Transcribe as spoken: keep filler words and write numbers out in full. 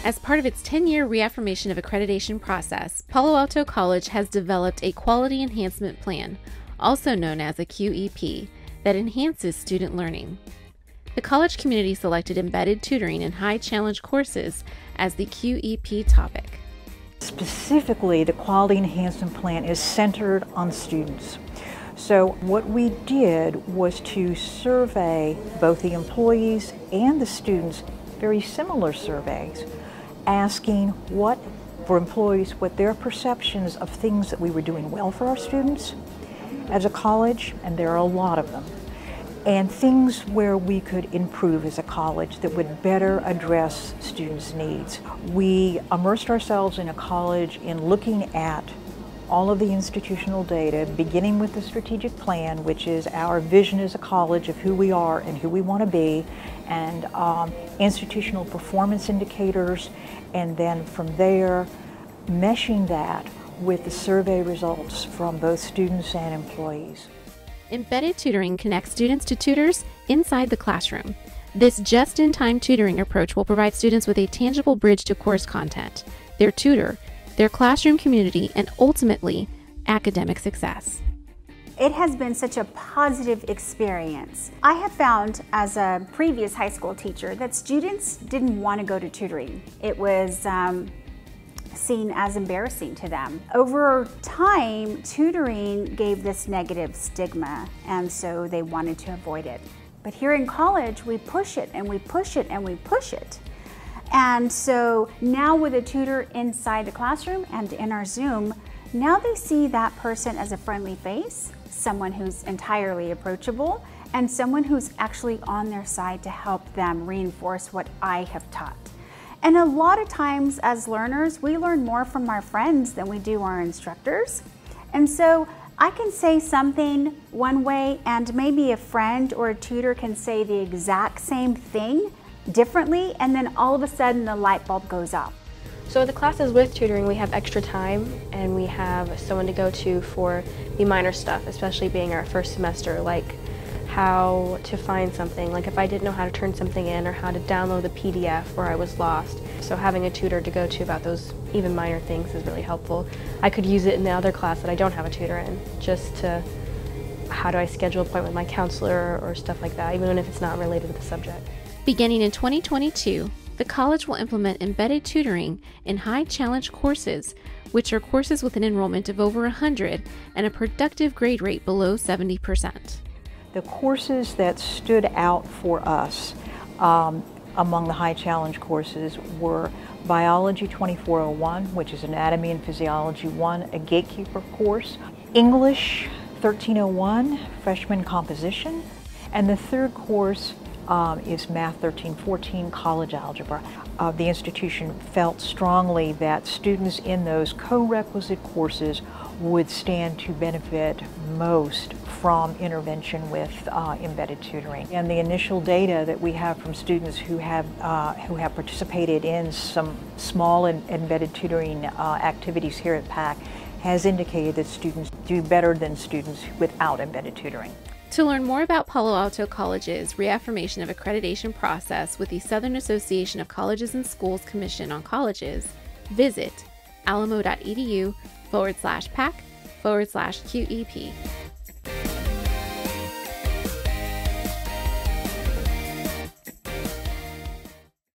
As part of its ten-year reaffirmation of accreditation process, Palo Alto College has developed a Quality Enhancement Plan, also known as a Q E P, that enhances student learning. The college community selected embedded tutoring and high-challenge courses as the Q E P topic. Specifically, the Quality Enhancement Plan is centered on students. So what we did was to survey both the employees and the students, very similar surveys, asking what, for employees, what their perceptions of things that we were doing well for our students as a college, and there are a lot of them, and things where we could improve as a college that would better address students' needs. We immersed ourselves in a college in looking at all of the institutional data, beginning with the strategic plan, which is our vision as a college of who we are and who we want to be, and um, institutional performance indicators, and then from there, meshing that with the survey results from both students and employees. Embedded tutoring connects students to tutors inside the classroom. This just-in-time tutoring approach will provide students with a tangible bridge to course content, their tutor, their classroom community, and ultimately, academic success. It has been such a positive experience. I have found as a previous high school teacher that students didn't want to go to tutoring. It was um, seen as embarrassing to them. Over time, tutoring gave this negative stigma, and so they wanted to avoid it. But here in college, we push it and we push it and we push it. And so now with a tutor inside the classroom and in our Zoom, now they see that person as a friendly face, someone who's entirely approachable, and someone who's actually on their side to help them reinforce what I have taught. And a lot of times as learners, we learn more from our friends than we do our instructors. And so I can say something one way and maybe a friend or a tutor can say the exact same thing differently, and then all of a sudden the light bulb goes off. So the classes with tutoring, we have extra time and we have someone to go to for the minor stuff, especially being our first semester, like how to find something, like if I didn't know how to turn something in or how to download the P D F where I was lost. So having a tutor to go to about those even minor things is really helpful. I could use it in the other class that I don't have a tutor in, just to how do I schedule an appointment with my counselor or stuff like that, even if it's not related to the subject. Beginning in twenty twenty-two, the college will implement embedded tutoring in high-challenge courses, which are courses with an enrollment of over one hundred and a productive grade rate below seventy percent. The courses that stood out for us um, among the high-challenge courses were Biology twenty-four oh one, which is Anatomy and Physiology one, a gatekeeper course, English thirteen oh one, Freshman Composition, and the third course Um, is Math thirteen fourteen, College Algebra. Uh, the institution felt strongly that students in those co-requisite courses would stand to benefit most from intervention with uh, embedded tutoring. And the initial data that we have from students who have, uh, who have participated in some small and embedded tutoring uh, activities here at P A C has indicated that students do better than students without embedded tutoring. To learn more about Palo Alto College's reaffirmation of accreditation process with the Southern Association of Colleges and Schools Commission on Colleges, visit alamo dot e d u forward slash PAC forward slash Q E P.